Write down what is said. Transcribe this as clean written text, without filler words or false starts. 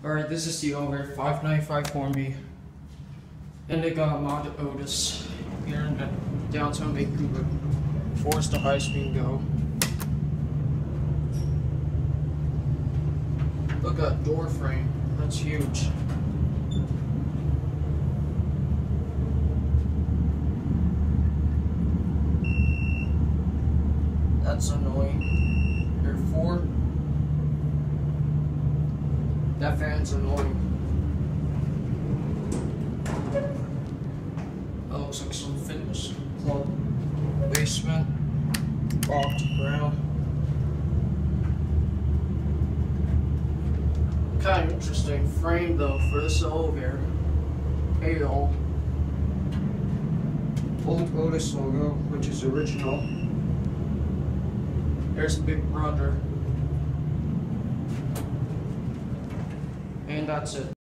Alright, this is the over 595 Hornby. And they got mod Otis here in downtown Vancouver. Force the high speed go. Look at that door frame, that's huge. That's annoying. There are 4. That fan's annoying. That looks like some fitness club. Basement. Off the ground. Kind of interesting frame though for this elevator. Hey y'all. Old Otis logo, which is original. There's Big Brother. And that's it.